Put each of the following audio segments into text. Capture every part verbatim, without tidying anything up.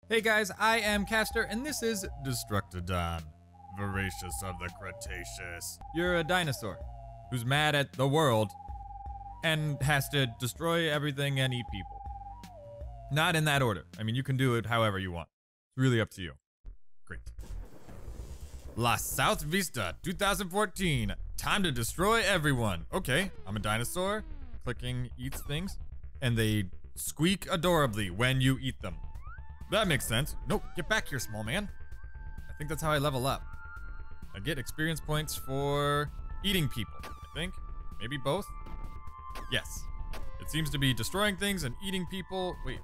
Hey guys, I am Castor, and this is Destructodon, voracious of the Cretaceous. You're a dinosaur who's mad at the world and has to destroy everything and eat people. Not in that order. I mean, you can do it however you want. It's really up to you. Great. La South Vista, two thousand fourteen. Time to destroy everyone. Okay, I'm a dinosaur. Clicking eats things, and they squeak adorably when you eat them. That makes sense. Nope, get back here, small man. I think that's how I level up. I get experience points for eating people, I think. Maybe both? Yes. It seems to be destroying things and eating people. Wait.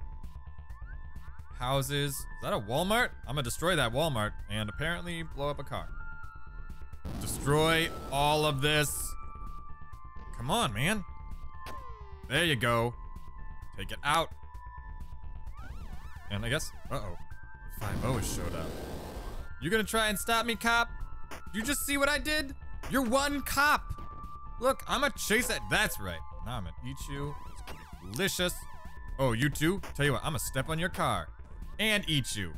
Houses. Is that a Walmart? I'm gonna destroy that Walmart and apparently blow up a car. Destroy all of this. Come on, man. There you go. Take it out. And I guess, uh-oh, five oh has showed up. You gonna try and stop me, cop? You just see what I did? You're one cop. Look, I'm gonna chase it. That's right. Now I'm gonna eat you. It's gonna be delicious. Oh, you too? Tell you what, I'm gonna step on your car and eat you.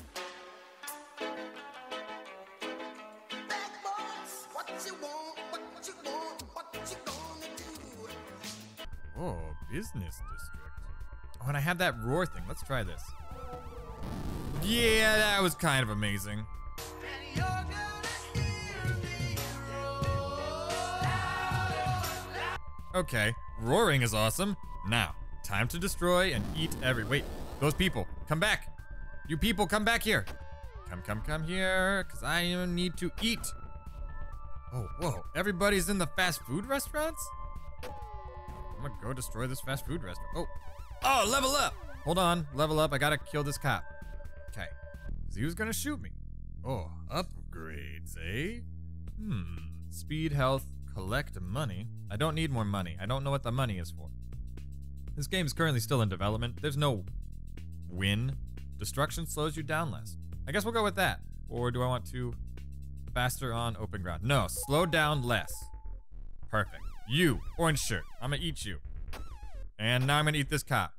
Oh, business district. Oh, and I have that roar thing. Let's try this. Yeah, that was kind of amazing. Okay, roaring is awesome. Now, time to destroy and eat every- Wait, those people, come back. You people, come back here. Come, come, come here, because I need to eat. Oh, whoa, everybody's in the fast food restaurants? I'm gonna go destroy this fast food restaurant. Oh. Oh, level up! Hold on, level up. I gotta kill this cop. Okay. He was gonna shoot me. Oh, upgrades, eh? Hmm. Speed, health, collect money. I don't need more money. I don't know what the money is for. This game is currently still in development. There's no win. Destruction slows you down less. I guess we'll go with that. Or do I want to faster on open ground? No, slow down less. Perfect. You, orange shirt. I'm gonna eat you. And now I'm gonna eat this cop.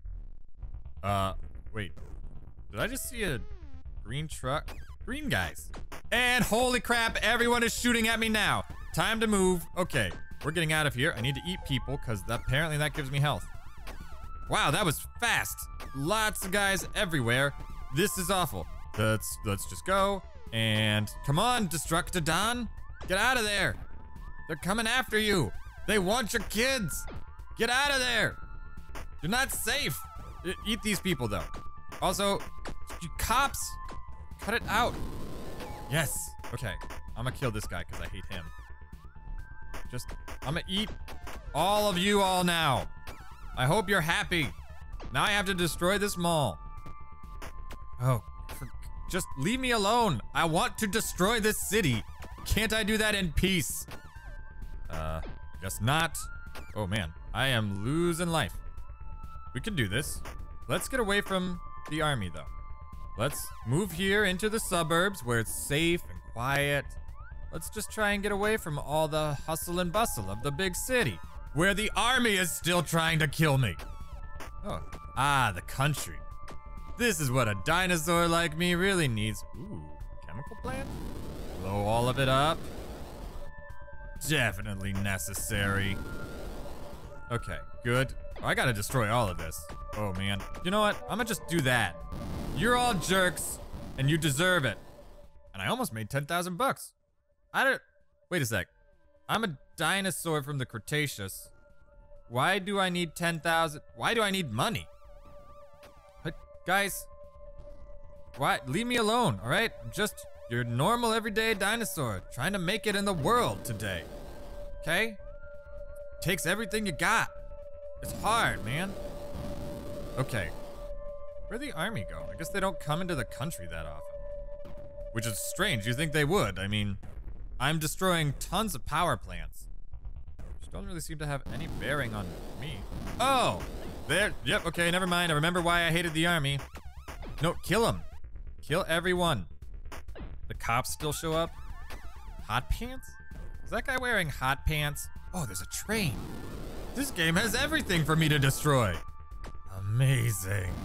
Uh, wait. Did I just see a green truck? Green guys. And holy crap, everyone is shooting at me now. Time to move. Okay, we're getting out of here. I need to eat people because apparently that gives me health. Wow, that was fast. Lots of guys everywhere. This is awful. Let's, let's just go. And come on, Destructodon. Get out of there. They're coming after you. They want your kids. Get out of there! You're not safe! E- eat these people, though. Also, you cops! Cut it out! Yes! Okay, I'm gonna kill this guy because I hate him. Just, I'm gonna eat all of you all now. I hope you're happy. Now I have to destroy this mall. Oh, for, just leave me alone. I want to destroy this city. Can't I do that in peace? Uh, guess not. Oh man, I am losing life. We can do this. Let's get away from the army though. Let's move here into the suburbs where it's safe and quiet. Let's just try and get away from all the hustle and bustle of the big city where the army is still trying to kill me. Oh, ah, the country. This is what a dinosaur like me really needs. Ooh, chemical plant? Blow all of it up. Definitely necessary. Okay, good. Oh, I gotta destroy all of this. Oh man. You know what? I'm gonna just do that. You're all jerks, and you deserve it. And I almost made ten thousand bucks. I don't, wait a sec. I'm a dinosaur from the Cretaceous. Why do I need ten thousand? Why do I need money? But guys, why? Leave me alone, all right? I'm just your normal everyday dinosaur trying to make it in the world today. Okay? Takes everything you got. It's hard, man. Okay. Where'd the army go? I guess they don't come into the country that often. Which is strange. You think they would. I mean, I'm destroying tons of power plants. Which don't really seem to have any bearing on me. Oh! There. Yep, okay, never mind. I remember why I hated the army. No, kill them. Kill everyone. The cops still show up. Hot pants? Is that guy wearing hot pants? Oh, there's a train. This game has everything for me to destroy. Amazing.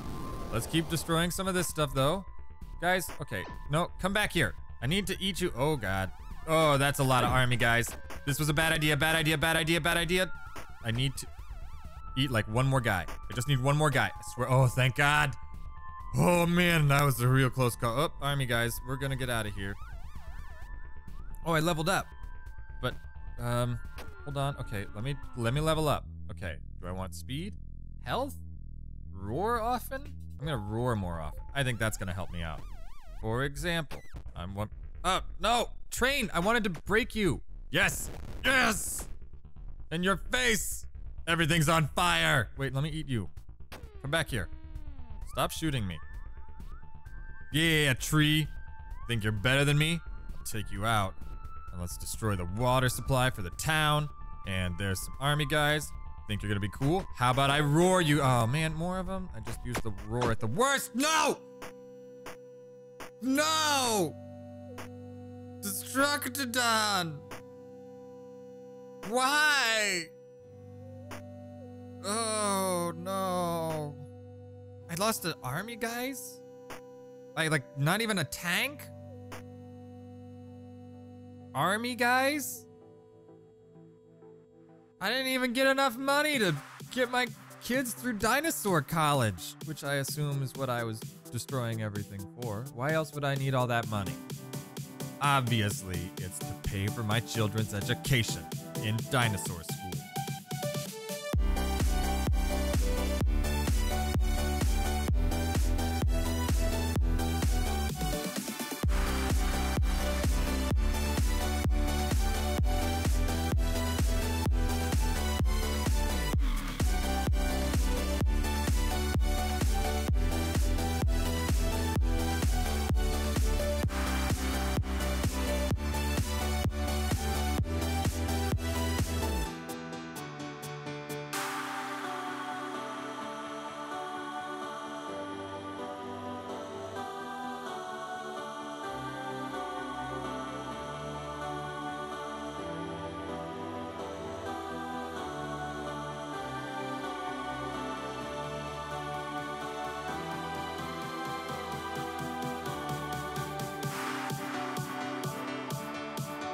Let's keep destroying some of this stuff, though. Guys, okay. No, come back here. I need to eat you. Oh, God. Oh, that's a lot of army, guys. This was a bad idea, bad idea, bad idea, bad idea. I need to eat like one more guy. I just need one more guy. I swear. Oh, thank God. Oh, man, that was a real close call. Oh, army guys, we're gonna get out of here. Oh, I leveled up. But, um, hold on. Okay, let me, let me level up. Okay, do I want speed? Health? Roar often? I'm gonna roar more often. I think that's gonna help me out. For example, I'm one, oh, no, train, I wanted to break you. Yes, yes, in your face. Everything's on fire. Wait, let me eat you. Come back here. Stop shooting me. Yeah, tree. Think you're better than me? I'll take you out. And let's destroy the water supply for the town. And there's some army guys. Think you're gonna be cool? How about I roar you? Oh man, more of them? I just used the roar at the worst. No! No! Destructodon! Why? Oh no. I lost an army, guys? Like, like not even a tank? Army guys? I didn't even get enough money to get my kids through Dinosaur College, which I assume is what I was destroying everything for. Why else would I need all that money? Obviously, it's to pay for my children's education in dinosaur school.